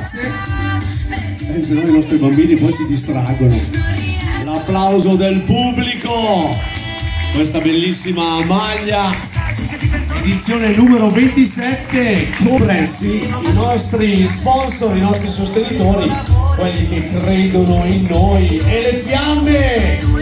Se no i nostri bambini poi si distraggono. L'applauso del pubblico, questa bellissima maglia, edizione numero 27, compressi, i nostri sponsor, i nostri sostenitori, quelli che credono in noi, e le fiamme